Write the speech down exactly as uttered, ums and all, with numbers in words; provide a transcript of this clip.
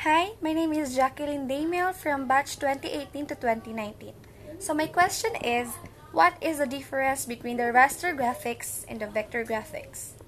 Hi, my name is Jacqueline Daymel from batch twenty eighteen to twenty nineteen. So my question is, what is the difference between the raster graphics and the vector graphics?